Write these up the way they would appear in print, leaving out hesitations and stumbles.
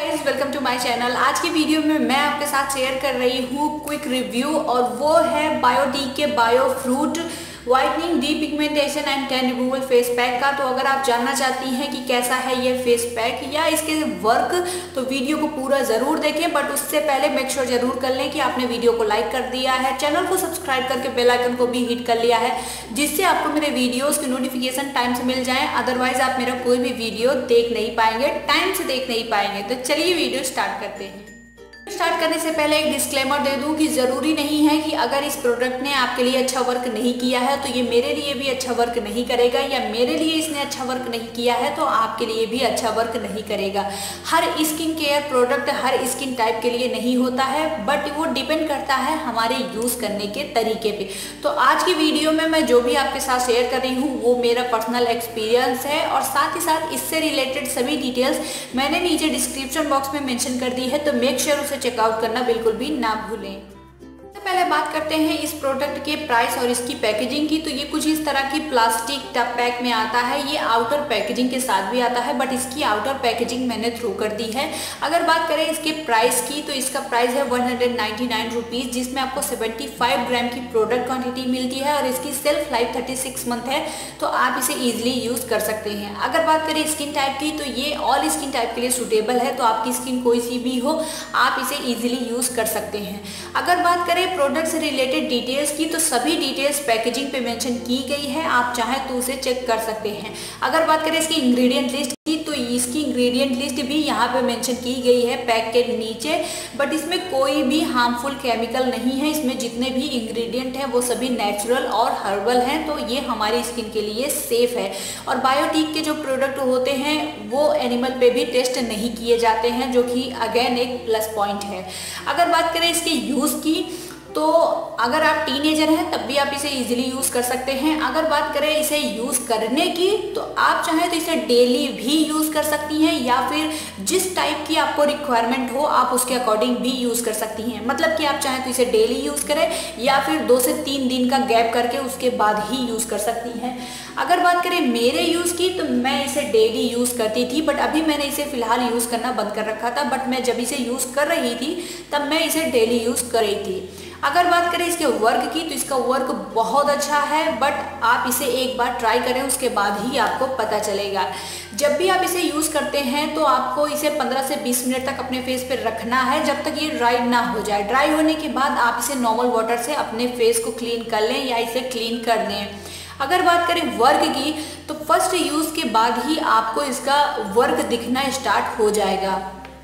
Guys, welcome to my channel. आज की video में मैं आपके साथ शेयर कर रही हूँ क्विक रिव्यू और वो है बायोटीक के bio fruit whitening depigmentation and tan removal face pack का। तो अगर आप जानना चाहती हैं कि कैसा है ये फेस पैक या इसके वर्क तो वीडियो को पूरा ज़रूर देखें। बट उससे पहले मेक श्योर जरूर कर लें कि आपने वीडियो को लाइक कर दिया है, चैनल को सब्सक्राइब करके बेल आइकन को भी हिट कर लिया है, जिससे आपको मेरे वीडियोस की नोटिफिकेशन टाइम से मिल जाए। अदरवाइज आप मेरा कोई भी वीडियो देख नहीं पाएंगे, टाइम से देख नहीं पाएंगे। तो चलिए वीडियो स्टार्ट करते हैं। स्टार्ट करने से पहले एक डिस्क्लेमर दे दूं कि ज़रूरी नहीं है कि अगर इस प्रोडक्ट ने आपके लिए अच्छा वर्क नहीं किया है तो ये मेरे लिए भी अच्छा वर्क नहीं करेगा, या मेरे लिए इसने अच्छा वर्क नहीं किया है तो आपके लिए भी अच्छा वर्क नहीं करेगा। हर स्किन केयर प्रोडक्ट हर स्किन टाइप के लिए नहीं होता है, बट वो डिपेंड करता है हमारे यूज़ करने के तरीके पे। तो आज की वीडियो में मैं जो भी आपके साथ शेयर कर रही हूँ वो मेरा पर्सनल एक्सपीरियंस है, और साथ ही साथ इससे रिलेटेड सभी डिटेल्स मैंने नीचे डिस्क्रिप्शन बॉक्स में मेंशन कर दी है, तो मेक श्योर उसे चेकआउट करना बिल्कुल भी ना भूलें। पहले बात करते हैं इस प्रोडक्ट के प्राइस और इसकी पैकेजिंग की। तो ये कुछ इस तरह की प्लास्टिक टब पैक में आता है। ये आउटर पैकेजिंग के साथ भी आता है, बट इसकी आउटर पैकेजिंग मैंने थ्रू कर दी है। अगर बात करें इसके प्राइस की तो इसका प्राइस है 199 रुपीज़, जिसमें आपको 75 ग्राम की प्रोडक्ट क्वांटिटी मिलती है और इसकी सेल्फ लाइफ 36 मंथ है, तो आप इसे ईजिली यूज़ कर सकते हैं। अगर बात करें स्किन टाइप की तो ये ऑल स्किन टाइप के लिए सूटेबल है, तो आपकी स्किन कोई सी भी हो आप इसे ईजिली यूज़ कर सकते हैं। अगर बात करें प्रोडक्ट से रिलेटेड डिटेल्स की तो सभी डिटेल्स पैकेजिंग पे मेंशन की गई है, आप चाहें तो उसे चेक कर सकते हैं। अगर बात करें इसकी इंग्रेडिएंट लिस्ट की तो इसकी इंग्रेडिएंट लिस्ट भी यहाँ पे मेंशन की गई है पैक के नीचे, बट इसमें कोई भी हार्मफुल केमिकल नहीं है। इसमें जितने भी इंग्रेडिएंट हैं वो सभी नेचुरल और हर्बल हैं, तो ये हमारी स्किन के लिए सेफ है। और बायोटीक के जो प्रोडक्ट होते हैं वो एनिमल पे भी टेस्ट नहीं किए जाते हैं, जो कि अगेन एक प्लस पॉइंट है। अगर बात करें इसके यूज़ की तो अगर आप टीनेजर हैं तब भी आप इसे इजीली यूज़ कर सकते हैं। अगर बात करें इसे यूज़ करने की तो आप चाहें तो इसे डेली भी यूज़ कर सकती हैं, या फिर जिस टाइप की आपको रिक्वायरमेंट हो आप उसके अकॉर्डिंग भी यूज़ कर सकती हैं। मतलब कि आप चाहें तो इसे डेली यूज़ करें या फिर 2 से 3 दिन का गैप करके उसके बाद ही यूज़ कर सकती हैं। अगर बात करें मेरे यूज़ की तो मैं इसे डेली यूज़ करती थी, बट अभी मैंने इसे फ़िलहाल यूज़ करना बंद कर रखा था। बट मैं जब इसे यूज़ कर रही थी तब मैं इसे डेली यूज़ कर रही थी। अगर बात करें इसके वर्क की तो इसका वर्क बहुत अच्छा है, बट आप इसे एक बार ट्राई करें उसके बाद ही आपको पता चलेगा। जब भी आप इसे यूज़ करते हैं तो आपको इसे 15 से 20 मिनट तक अपने फेस पे रखना है, जब तक ये ड्राई ना हो जाए। ड्राई होने के बाद आप इसे नॉर्मल वाटर से अपने फेस को क्लीन कर लें या इसे क्लीन कर दें। अगर बात करें वर्क की तो फर्स्ट यूज़ के बाद ही आपको इसका वर्क दिखना स्टार्ट हो जाएगा।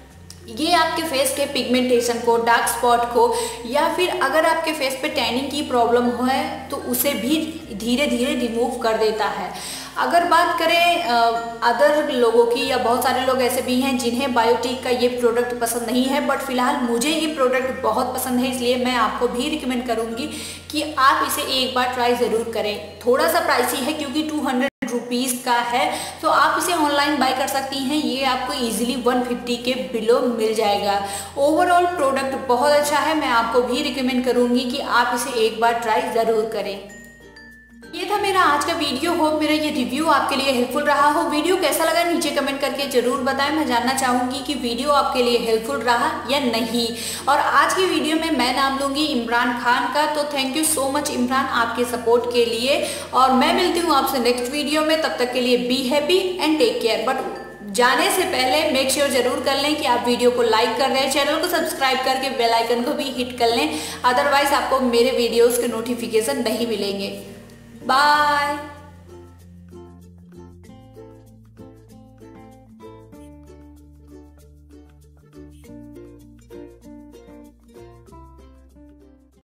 ये आपके फेस के पिगमेंटेशन को, डार्क स्पॉट को, या फिर अगर आपके फेस पे टैनिंग की प्रॉब्लम है तो उसे भी धीरे धीरे रिमूव कर देता है। अगर बात करें अदर लोगों की, या बहुत सारे लोग ऐसे भी हैं जिन्हें बायोटीक का ये प्रोडक्ट पसंद नहीं है, बट फिलहाल मुझे ये प्रोडक्ट बहुत पसंद है, इसलिए मैं आपको भी रिकमेंड करूँगी कि आप इसे एक बार ट्राई ज़रूर करें। थोड़ा सा प्राइसी है क्योंकि 200 रुपीज़ का है, तो आप इसे ऑनलाइन बाय कर सकती हैं। ये आपको इजीली 150 के बिलो मिल जाएगा। ओवरऑल प्रोडक्ट बहुत अच्छा है, मैं आपको भी रिकमेंड करूँगी कि आप इसे एक बार ट्राई ज़रूर करें। ये था मेरा आज का वीडियो। होप मेरा ये रिव्यू आपके लिए हेल्पफुल रहा हो। वीडियो कैसा लगा नीचे कमेंट करके जरूर बताएं। मैं जानना चाहूँगी कि वीडियो आपके लिए हेल्पफुल रहा या नहीं। और आज की वीडियो में मैं नाम लूँगी इमरान खान का। तो thank you so much Imran आपके सपोर्ट के लिए, और मैं मिलती हूँ आपसे नेक्स्ट वीडियो में। तब तक के लिए be happy and take care. But जाने से पहले मेक श्योर जरूर कर लें कि आप वीडियो को लाइक कर लें, चैनल को सब्सक्राइब करके बेल आइकन को भी हिट कर लें, अदरवाइज आपको मेरे वीडियोस के नोटिफिकेशन नहीं मिलेंगे। बाय।